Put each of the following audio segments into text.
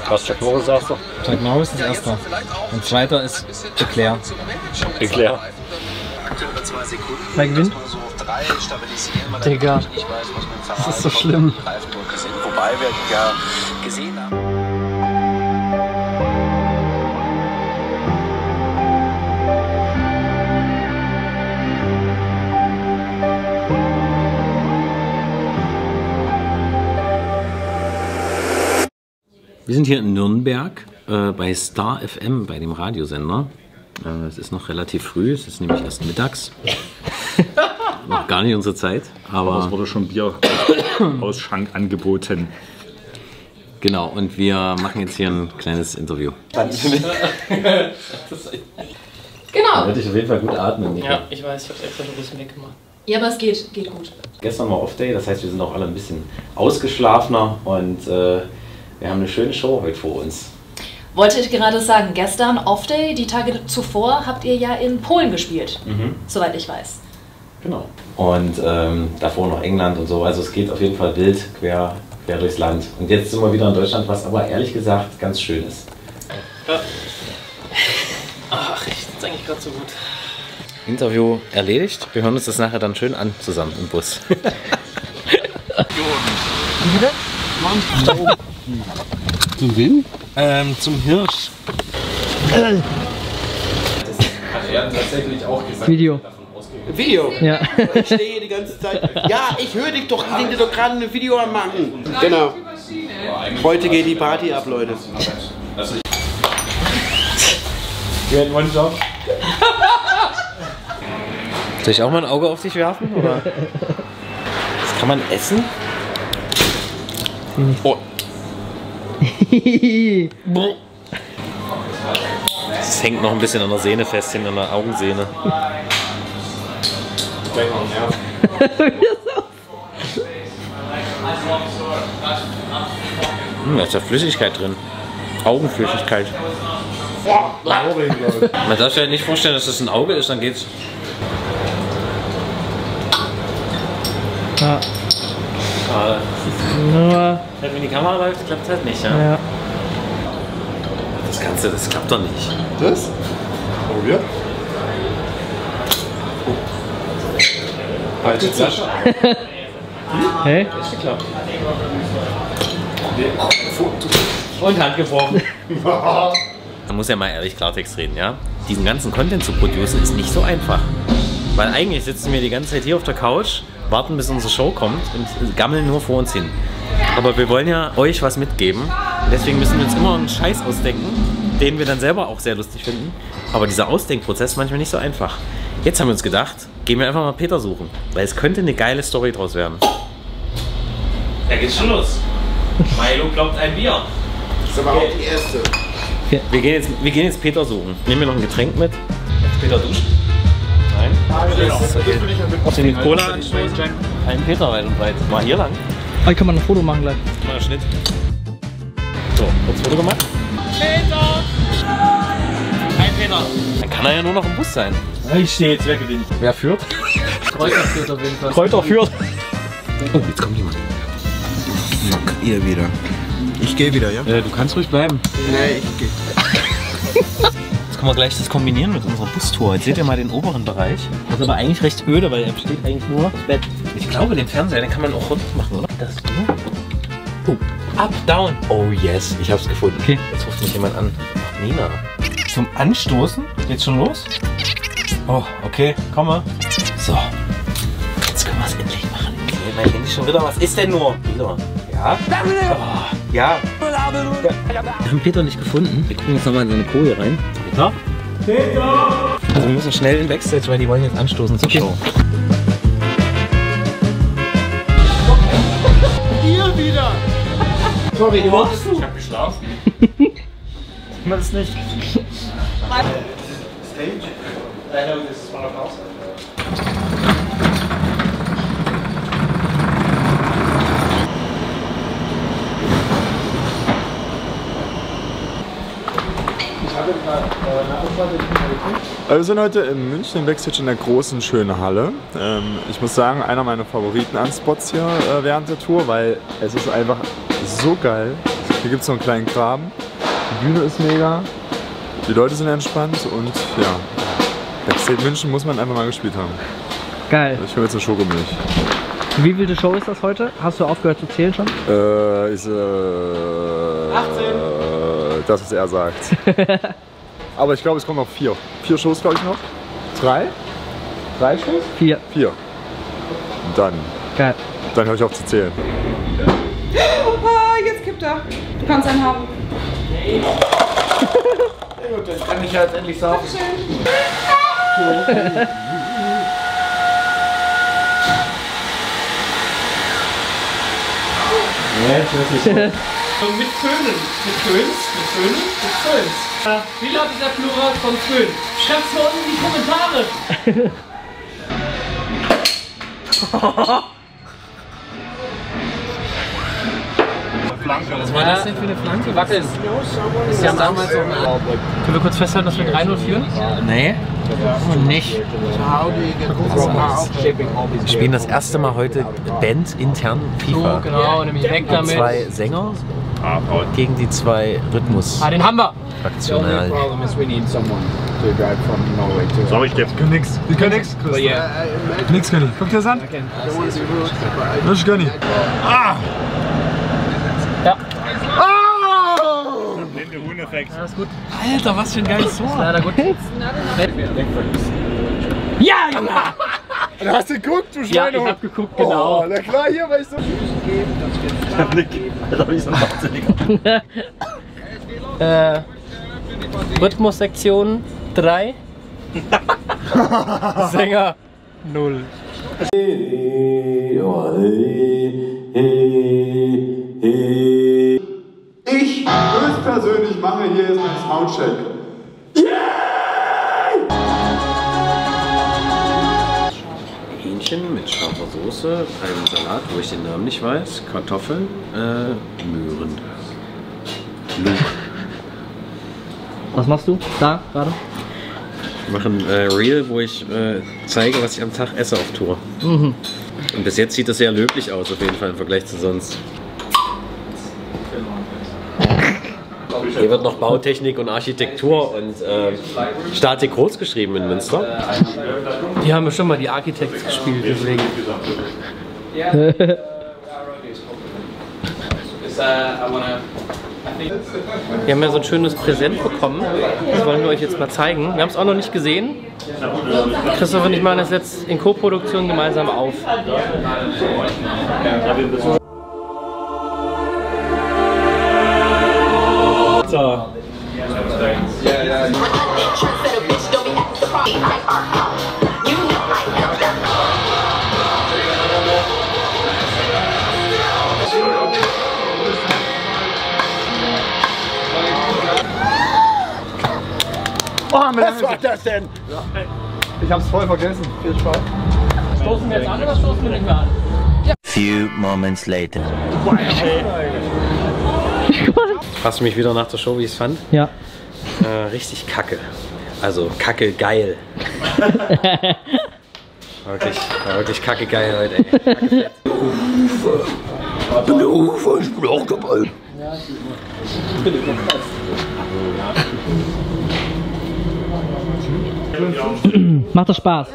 Was Chuck Norris erster? Chuck Norris ist erster. Und zweiter ist Leclerc. Leclerc. Wer gewinnt? Digga, das ist so schlimm. Wobei wir ja gesehen haben. Wir sind hier in Nürnberg bei Star FM, bei dem Radiosender. Es ist noch relativ früh, es ist nämlich erst mittags. Noch gar nicht unsere Zeit. Aber es wurde schon Bier Ausschank angeboten. Genau, und wir machen jetzt hier ein kleines Interview. Genau. Da würde ich auf jeden Fall gut atmen. Nika. Ja, ich weiß, ich habe es extra schon ein bisschen weggemacht. Ja, aber es geht gut. Gestern war Off-Day, das heißt, wir sind auch alle ein bisschen ausgeschlafener und wir haben eine schöne Show heute vor uns. Wollte ich gerade sagen, gestern Off-Day, die Tage zuvor habt ihr ja in Polen gespielt, soweit ich weiß. Genau. Und davor noch England und so, also es geht auf jeden Fall wild quer durchs Land. Und jetzt sind wir wieder in Deutschland, was aber ehrlich gesagt ganz schön ist. Ja. Ach, ich sitze eigentlich gerade so gut. Interview erledigt, wir hören uns das nachher dann schön an zusammen im Bus. Zum wen? Zum Hirsch. Das hat er tatsächlich auch gesagt. Video. Video? Ja. Ich stehe die ganze Zeit. Ja, ich höre dich doch, ich denke doch gerade ein Video am machen. Genau. Heute geht die Party ab, Leute. Soll ich auch mal ein Auge auf dich werfen? Oder? Das kann man essen? Oh. Das hängt noch ein bisschen an der Sehne fest, an der Augensehne. Da ist ja Flüssigkeit drin. Augenflüssigkeit. Man darf sich halt nicht vorstellen, dass das ein Auge ist, dann geht's. Ja. Schade. Nur. Wenn die Kamera läuft, klappt halt nicht, ja? Ja. Das Ganze, das klappt doch nicht. Das? Oh ja. Falsche Flasche. Hey? Ist geklappt. Und Hand gebrochen. Man muss ja mal ehrlich Klartext reden, ja? Diesen ganzen Content zu produzieren ist nicht so einfach. Weil eigentlich sitzen wir die ganze Zeit hier auf der Couch, warten bis unsere Show kommt und gammeln nur vor uns hin. Aber wir wollen ja euch was mitgeben. Und deswegen müssen wir uns immer einen Scheiß ausdenken, den wir dann selber auch sehr lustig finden. Aber dieser Ausdenkprozess ist manchmal nicht so einfach. Jetzt haben wir uns gedacht, gehen wir einfach mal Peter suchen. Weil es könnte eine geile Story draus werden. Da geht's schon los. Milo glaubt ein Bier. Das ist aber auch die erste. Wir gehen jetzt Peter suchen. Nehmen wir noch ein Getränk mit. Peter duscht? Nein. Das ist okay. Auf den Cola anstoßen. Kein Peter weit und breit. Mal hier lang. Oh, ich kann mal ein Foto machen gleich. Mal Schnitt. So, kurz Foto gemacht. Peter! Kein Peter. Dann kann er ja nur noch im Bus sein. Ich stehe jetzt, wer gewinnt? Wer führt? Kräuter führt auf jeden Fall. Kräuter führt. Oh, jetzt kommt jemand. Fuck, ihr wieder. Ich gehe wieder, ja? Du kannst ruhig bleiben. Nee, ich gehe. Jetzt können wir gleich das kombinieren mit unserer Bustour. Jetzt seht ihr mal den oberen Bereich. Das ist aber eigentlich recht öde, weil er besteht eigentlich nur das Bett. Ich glaube, den Fernseher, den kann man auch runter machen, oder? Das hier. Oh, up, down. Oh yes, ich hab's gefunden. Okay. Jetzt ruft mich jemand an. Nina. Zum Anstoßen? Geht's schon los? Oh, okay, komm mal. So. Jetzt können wir es endlich machen. Okay, mein Handy schon wieder. Was ist denn nur? Wieder. Ja? Oh, ja. Wir haben Peter nicht gefunden. Wir gucken jetzt nochmal in seine Koje rein. Peter? Peter! Also wir müssen schnell in Backstage, weil die wollen jetzt anstoßen zur Show. Ihr wieder! Sorry, Ich hab geschlafen. Man ist nicht. Wir sind heute in München im Backstage in der großen, schönen Halle. Ich muss sagen, einer meiner Favoriten an Spots hier während der Tour, weil es ist einfach so geil. Hier gibt es noch einen kleinen Graben. Die Bühne ist mega. Die Leute sind entspannt und ja. Backstage München muss man einfach mal gespielt haben. Geil. Ich hole jetzt eine Schokomilch. Wie viele Show ist das heute? Hast du aufgehört zu zählen schon? 18. Das, was er sagt. Aber ich glaube, es kommen noch 4. 4 Shows, glaube ich, noch. 3? 3 Shows? 4. 4. Und dann. Geil. Dann höre ich auf zu zählen. Oh, jetzt kippt er. Du kannst einen haben. Sehr gut, dann kann ich ja jetzt endlich saufen. Mit Föhnen. Mit Föhns. Wie lautet der Plural von Föhn? Schreibt's mal unten in die Kommentare. Was war das denn für eine Flanke? Wackeln. Ist ja damals so eine Art. Können wir kurz festhalten, dass wir 3-0 führen? Nee. Nicht. Wir spielen das erste Mal heute bandintern FIFA. Genau, nämlich weg damit. 2 Sänger gegen die 2 Rhythmus. Den haben wir. Fraktional. Sorry, Steff. Die können nix. Die können nix. Nix können die. Guck dir das an. Das können die. Ah! Ja. Blinde Huhn-Effekt. Ja, ist gut. Alter, was für ein geiles Tor. Leider gut. Ja, Junge! Du hast geguckt, du Schweine. Ja, ich hab geguckt, genau. Oh, na klar, hier, weil ich so... Der Blick. Da hab ich so einen Wahnsinniger. Rhythmussektion 3. Sänger 0. Ich höchstpersönlich mache hier jetzt einen Soundcheck. Hähnchen mit scharfer Soße, einem Salat, wo ich den Namen nicht weiß, Kartoffeln, Möhren. Luke. Was machst du da gerade? Wir machen Reel, wo ich zeige, was ich am Tag esse auf Tour. Und bis jetzt sieht das sehr löblich aus, auf jeden Fall im Vergleich zu sonst. Hier wird noch Bautechnik und Architektur und Statik groß geschrieben in Münster. Die haben bestimmt mal die Architects gespielt, deswegen. Wir haben ja so ein schönes Präsent bekommen. Das wollen wir euch jetzt mal zeigen. Wir haben es auch noch nicht gesehen. Christoph und ich machen das jetzt in Co-Produktion gemeinsam auf. So. Oh, was war das denn? Ich hab's voll vergessen. Viel Spaß. Stoßen wir jetzt an oder stoßen wir nicht mehr an? Few moments later. Fragst du mich wieder nach der Show, wie ich es fand? Ja. Richtig kacke. Also kacke geil. War wirklich kacke geil heute, ey. Kacke fett. Der Ufer, ich bin auch dabei. Macht das Spaß?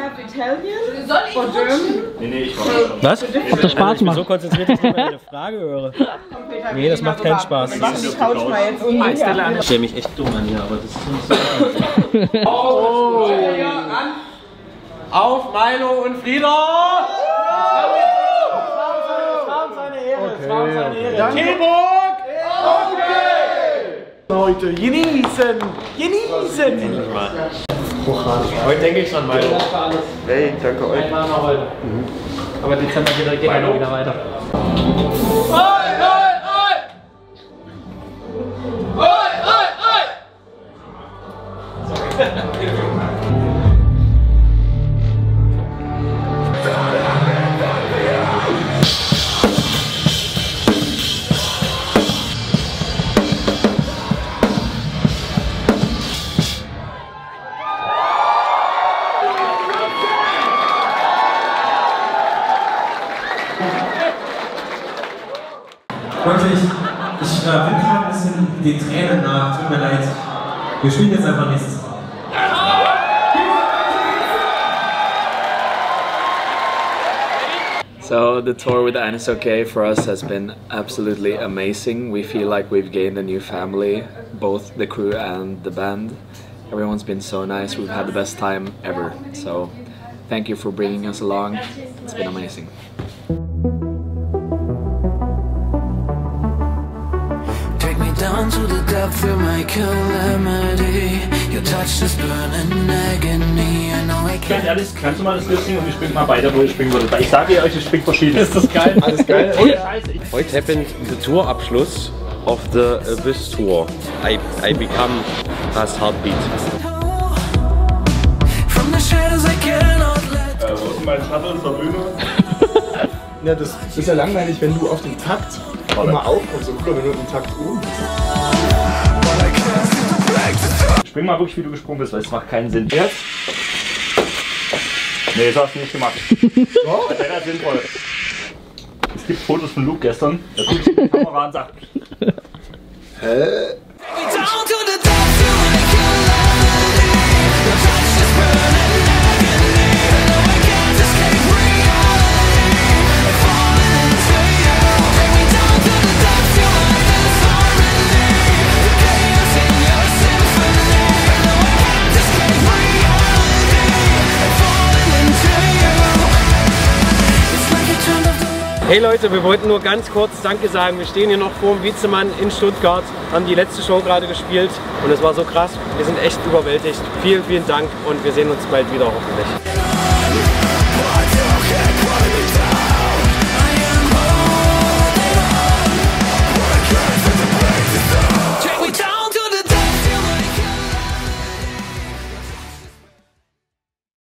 Was? Ob das Spaß macht? So konzentriert, dass ich nicht eine Frage höre. Nee, das macht keinen Spaß. Ich stelle mich echt dumm an hier, aber das ist nicht so. Oh. Auf Milo und Frieda! Es war uns eine Ehre. Tilburg! Okay! Leute, genießen! Genießen! Endlich mal. Heute denke ich schon mal. Hey, danke euch. Einmal noch heute. Aber Dezember geht ja noch wieder weiter. den Tränen nach. Tut mir leid. Wir spielen jetzt einfach nächstes Mal. So the tour with NSOK for us has been absolutely amazing. We feel like we've gained a new family, both the crew and the band. Everyone's been so nice. We've had the best time ever. So thank you for bringing us along. It's been amazing. Take me down to the depth of my calamity. Your touch is burning agony. I know I can't. Ganz ehrlich, kannst du mal das Lifting und ich spring mal weiter, wo ich springen würde. Weil ich sage euch, ich spring verschieden. Ist das geil? Alles geil. Heute happened the Tourabschluss of the Abyss Tour. I become Last Heartbeat. From the shadows I cannot let. Wo ist mein Schatten und Bühne? Ja, das ist ja langweilig, wenn du auf den Takt immer aufkommst. Und wenn du den Takt oben bist. Spring mal wirklich, wie du gesprungen bist, weil es macht keinen Sinn. Jetzt? Nee, das hast du nicht gemacht. Oh? Das wäre sinnvoll. Es gibt Fotos von Luke gestern. Da guckt sich die Kamera an und sagt: Hä? Hey Leute, wir wollten nur ganz kurz Danke sagen. Wir stehen hier noch vor dem Wiezemann in Stuttgart, haben die letzte Show gerade gespielt und es war so krass. Wir sind echt überwältigt. Vielen, vielen Dank und wir sehen uns bald wieder hoffentlich.